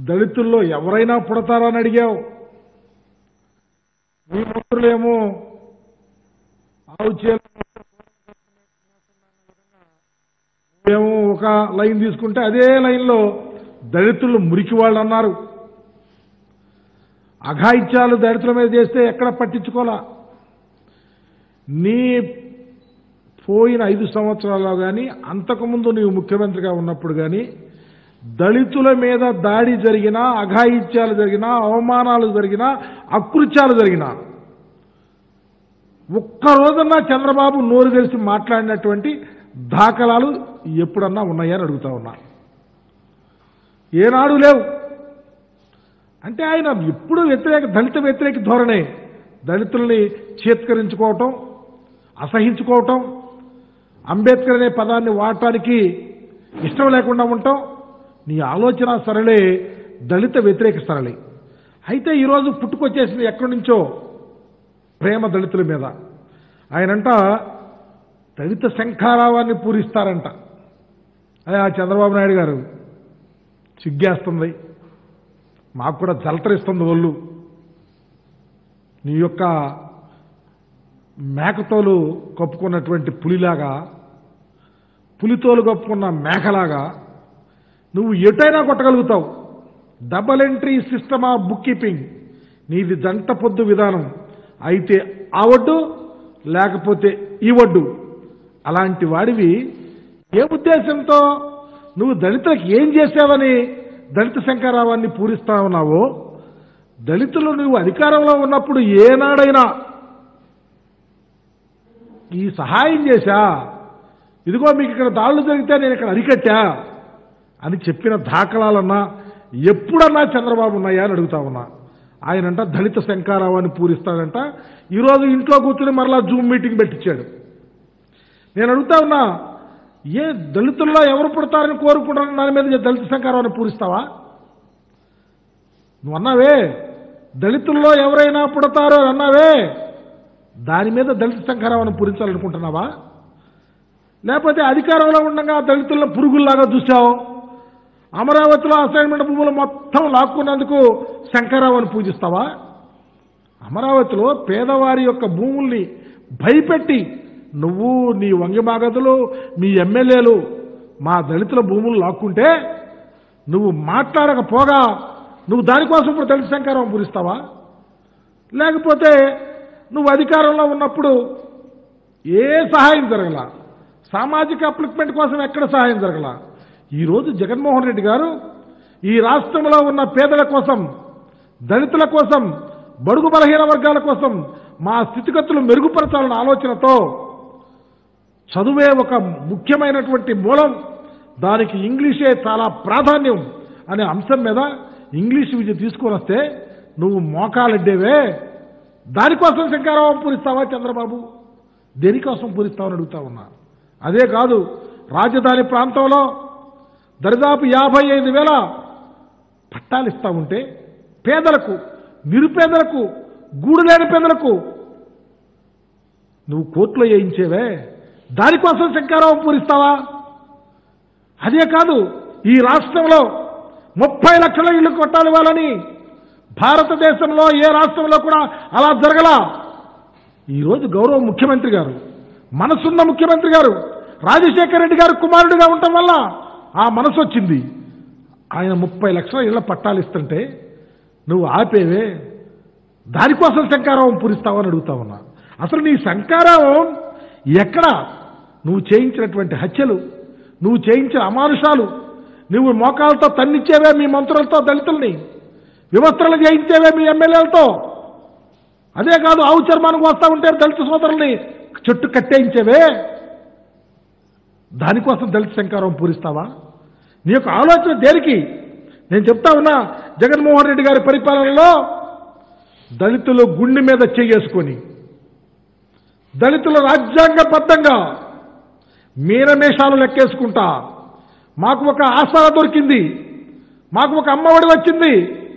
దళితుల్లో ఎవరైనా పుడతారా అని అడిగావు. మీ మంత్రులేమో మేము ఒక లైన్ తీసుకుంటే అదే లైన్లో దళితులు మురికి వాళ్ళు అన్నారు. అఘాయిత్యాలు దళితుల మీద చేస్తే ఎక్కడ పట్టించుకోలా. నీ పోయిన 5 సంవత్సరాల్లో కానీ అంతకుముందు నీవు ముఖ్యమంత్రిగా ఉన్నప్పుడు కానీ దళితుల మీద దాడి జరిగినా, అఘాయిత్యాలు జరిగినా, అవమానాలు జరిగినా, అకృత్యాలు జరిగినా ఒక్కరోజన్నా చంద్రబాబు నోరు తెరిచి మాట్లాడినటువంటి దాఖలాలు ఎప్పుడన్నా ఉన్నాయని అడుగుతా ఉన్నా. ఏనాడు లేవు. అంటే ఆయన ఎప్పుడు దళిత వ్యతిరేక ధోరణే. దళితుల్ని చేత్కరించుకోవటం, అసహించుకోవటం, అంబేద్కర్ అనే పదాన్ని వాడటానికి ఇష్టం లేకుండా ఉండటం నీ ఆలోచన సరళే దళిత వ్యతిరేక సరళి. అయితే ఈరోజు పుట్టుకొచ్చేసింది ఎక్కడి నుంచో ప్రేమ దళితుల మీద. ఆయనంట దళిత శంఖారావాన్ని పూరిస్తారంట. చంద్రబాబు నాయుడు గారు సిగ్గేస్తుంది, మాకు కూడా జలతరిస్తుంది ఒళ్ళు. నీ యొక్క మేకతోలు కప్పుకున్నటువంటి పులిలాగా, పులితోలు కప్పుకున్న మేకలాగా నువ్వు ఎటైనా కొట్టగలుగుతావు. Double entry system of book keeping నీది జంట పొద్దు విధానం. అయితే ఆ ఒడ్డు లేకపోతే ఈ ఒడ్డు. అలాంటి వాడివి ఏ ఉద్దేశంతో నువ్వు దళితులకు ఏం చేసావని దళిత శంకరావాన్ని పూరిస్తా ఉన్నావో, దళితులు నువ్వు అధికారంలో ఉన్నప్పుడు ఏనాడైనా ఈ సహాయం చేశా, ఇదిగో మీకు ఇక్కడ దాడులు జరిగితే నేను ఇక్కడ అరికట్టా అని చెప్పిన దాఖలాలన్నా ఎప్పుడన్నా చంద్రబాబు ఉన్నాయా అని అడుగుతా ఉన్నా. ఆయనంట దళిత శంకరావాన్ని పూరిస్తాడంట. ఈరోజు ఇంట్లో కూర్చుని మరలా జూమ్ మీటింగ్ పెట్టించాడు. నేను అడుగుతా ఉన్నా, ఏ దళితుల్లో ఎవరు పుడతారని కోరుకుంటారని దాని మీద దళిత శంకరావాన్ని పూరిస్తావా? నువ్వు అన్నావే దళితుల్లో ఎవరైనా పుడతారో అన్నావే, దాని మీద దళిత శంకరావాన్ని పూరించాలనుకుంటున్నావా? లేకపోతే అధికారంలో ఉండగా దళితుల్లో పురుగుల్లాగా చూసావు, అమరావతిలో అసైన్మెంట్ భూములు మొత్తం లాక్కున్నందుకు శంకరావాన్ని పూజిస్తావా? అమరావతిలో పేదవారి యొక్క భూముల్ని భయపెట్టి నువ్వు, నీ వంగిమాగదులు, మీ ఎమ్మెల్యేలు మా దళితుల భూములు లాక్కుంటే నువ్వు మాట్లాడకపోగా నువ్వు దానికోసం ఇప్పుడు దళిత శంకరావం పూరిస్తావా? లేకపోతే నువ్వు అధికారంలో ఉన్నప్పుడు ఏ సహాయం జరగల, సామాజిక అప్లిక్మెంట్ కోసం ఎక్కడ సహాయం జరగల. ఈరోజు జగన్మోహన్ రెడ్డి గారు ఈ రాష్ట్రంలో ఉన్న పేదల కోసం, దళితుల కోసం, బడుగు బలహీన వర్గాల కోసం మా స్థితిగతులు మెరుగుపరచాలన్న ఆలోచనతో చదువే ఒక ముఖ్యమైనటువంటి మూలం, దానికి ఇంగ్లీషే చాలా ప్రాధాన్యం అనే అంశం మీద ఇంగ్లీష్ విద్య తీసుకొని వస్తే నువ్వు మోకాలెడ్డేవే. దానికోసం శంకరావం పూరిస్తావా చంద్రబాబు? దేనికోసం పూరిస్తావని అడుగుతా ఉన్నా. అదే కాదు, రాజధాని ప్రాంతంలో దరిదాపు 55,000 పట్టాలు ఇస్తా ఉంటే పేదలకు, నిరుపేదలకు, గూడు లేని పేదలకు నువ్వు కోర్టులో వేయించేవే, దానికోసం శంకరావం పూరిస్తావా? అదే కాదు, ఈ రాష్ట్రంలో 30 లక్షల ఇళ్లు కొట్టాలి వాళ్ళని భారతదేశంలో ఏ రాష్ట్రంలో కూడా అలా జరగలా. ఈరోజు గౌరవ ముఖ్యమంత్రి గారు, మనసున్న ముఖ్యమంత్రి గారు, రాజశేఖర రెడ్డి గారు కుమారుడిగా ఉండటం వల్ల ఆ మనసు వచ్చింది. ఆయన 30 లక్షల ఇళ్ల పట్టాలు ఇస్తుంటే నువ్వు ఆపేవే, దానికోసం శంకరావం పూరిస్తావని అడుగుతా ఉన్నా. అసలు నీ శంకరావం ఎక్కడ? నువ్వు చేయించినటువంటి హత్యలు, నువ్వు చేయించిన అమానుషాలు, నువ్వు మోకాలతో తన్నిచ్చేవే మీ మంత్రులతో దళితుల్ని, వివస్త్రలు చేయించేవే మీ ఎమ్మెల్యేలతో. అదే కాదు, ఆవు చర్మానికి వస్తూ ఉంటే దళిత సోదరుల్ని చెట్టు కట్టేయించేవే, దానికోసం దళిత శంకరావం పూరిస్తావా? నీ యొక్క ఆలోచన దేనికి? నేను చెప్తా ఉన్నా, జగన్మోహన్ రెడ్డి గారి పరిపాలనలో దళితులు గుండె మీద చేసుకొని, దళితులు రాజ్యాంగబద్ధంగా మీనమేషాలు లెక్కేసుకుంటా, మాకు ఒక ఆసరా దొరికింది, మాకు ఒక అమ్మఒడి వచ్చింది,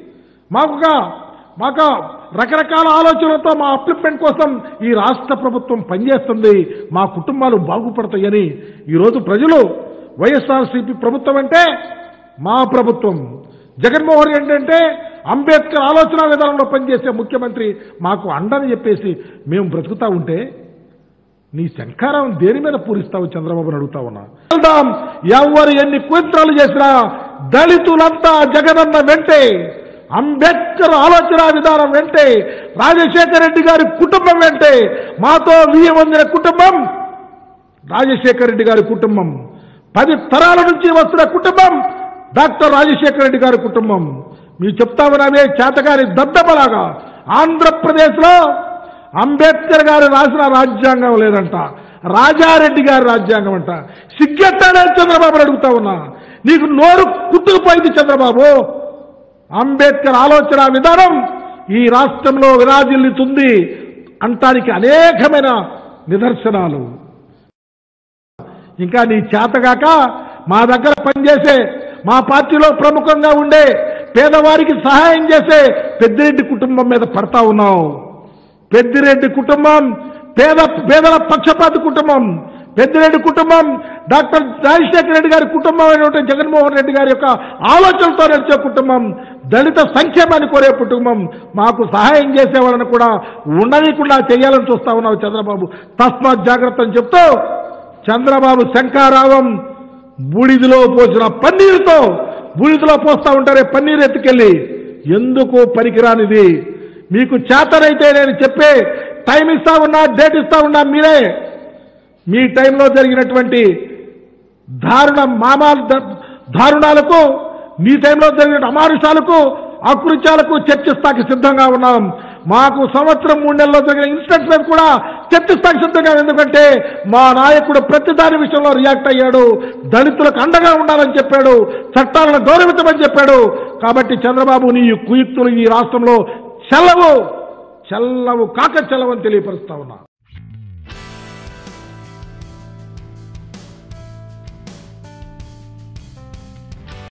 మాకు రకరకాల ఆలోచనలతో మా అప్లిప్మెంట్ కోసం ఈ రాష్ట్ర ప్రభుత్వం పనిచేస్తుంది, మా కుటుంబాలు బాగుపడతాయని ఈరోజు ప్రజలు వైఎస్ఆర్సీపీ ప్రభుత్వం అంటే మా ప్రభుత్వం, జగన్మోహన్ రెడ్డి అంటే అంబేద్కర్ ఆలోచన విధానంలో పనిచేసే ముఖ్యమంత్రి మాకు అండని చెప్పేసి మేము బ్రతుకుతా ఉంటే నీ శంఖారం దేని మీద పూరిస్తావు చంద్రబాబుని అడుగుతా ఉన్నా. ఎవరు ఎన్ని కుట్రలు చేసినా దళితులంతా జగనన్న వెంటే, అంబేద్కర్ ఆలోచన విధానం వెంటే, రాజశేఖర రెడ్డి గారి కుటుంబం వెంటే. మాతో వియ్యం పొందిన కుటుంబం రాజశేఖర రెడ్డి గారి కుటుంబం, 10 తరాల నుంచి వస్తున్న కుటుంబం డాక్టర్ రాజశేఖర రెడ్డి గారి కుటుంబం. మీరు చెప్తా ఉన్నామే చేతగారి దద్దపలాగా ఆంధ్రప్రదేశ్లో అంబేద్కర్ గారు రాసిన రాజ్యాంగం లేదంట, రాజారెడ్డి గారి రాజ్యాంగం అంట. సిగ్గెట్టానే చంద్రబాబుని అడుగుతా ఉన్నా. నీకు నోరు కుట్టుకుపోయింది చంద్రబాబు. అంబేద్కర్ ఆలోచన విధానం ఈ రాష్ట్రంలో విరాజిల్లుతుంది అంటానికి అనేకమైన నిదర్శనాలు. ఇంకా నీ చేతగాక మా దగ్గర పనిచేసే, మా పార్టీలో ప్రముఖంగా ఉండే పేదవారికి సహాయం చేసే పెద్దిరెడ్డి కుటుంబం మీద పడతా ఉన్నావు. పెద్దిరెడ్డి కుటుంబం పేదల పక్షపాతి కుటుంబం. పెద్దిరెడ్డి కుటుంబం డాక్టర్ రాజశేఖర రెడ్డి గారి కుటుంబం అయినటువంటి జగన్మోహన్ రెడ్డి గారి యొక్క ఆలోచనలతో నడిచే కుటుంబం, దళిత సంక్షేమాన్ని కోరే కుటుంబం. మాకు సహాయం చేసేవాళ్ళని కూడా ఉండనీయకుండా చేయాలని చూస్తా ఉన్నావు చంద్రబాబు. తస్మాత్ జాగ్రత్త అని చెప్తూ చంద్రబాబు శంఖారావం బూడిదిలో పోసిన పన్నీరుతో, బూడిదిలో పోస్తా ఉంటారే పన్నీరు ఎత్తుకెళ్ళి, ఎందుకు పనికిరానిది. మీకు చేతనైతే నేను చెప్పే టైం ఇస్తా ఉన్నా, డేట్ ఇస్తా ఉన్నా. మీరే మీ టైంలో జరిగినటువంటి దారుణాలకు, మీ టైంలో జరిగిన అమానుషాలకు, అకృత్యాలకు చర్చిస్తాకి సిద్ధంగా ఉన్నాం. మాకు సంవత్సరం 3 నెలల్లో జరిగిన ఇన్సిడెంట్స్ మీద కూడా చర్చిస్తాకి సిద్ధంగా. ఎందుకంటే మా నాయకుడు ప్రతి దాని విషయంలో రియాక్ట్ అయ్యాడు. దళితులకు అండగా ఉండాలని చెప్పాడు, చట్టాలను గౌరవించమని చెప్పాడు. కాబట్టి చంద్రబాబు నీ కుయుక్తులు ఈ రాష్ట్రంలో చెల్లవు కాక చెల్లవని తెలియపరుస్తా ఉన్నా.